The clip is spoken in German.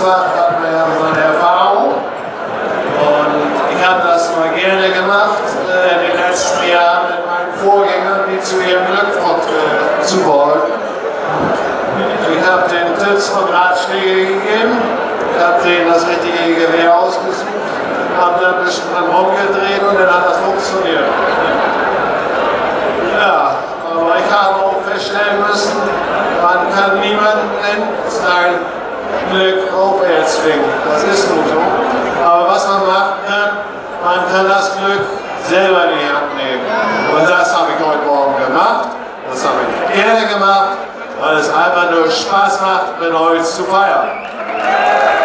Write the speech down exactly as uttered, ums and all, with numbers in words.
Betriebsrat hat man ja so eine Erfahrung. Und ich habe das mal gerne gemacht, äh, in den letzten Jahren mit meinen Vorgängern, die zu ihrem Glück äh, zu wollen. Ich habe den Tipps und Ratschläge gegeben, ich habe denen das richtige Gewehr ausgesucht, habe da ein bisschen dran rumgedreht und dann hat das funktioniert. Ja, aber ich habe auch feststellen müssen, man kann niemanden in sein Glück aufwärts zwingen. Das ist nun so. Aber was man machen kann, man kann das Glück selber in die Hand nehmen. Und das habe ich heute Morgen gemacht. Das habe ich gerne gemacht, weil es einfach nur Spaß macht, mit euch zu feiern.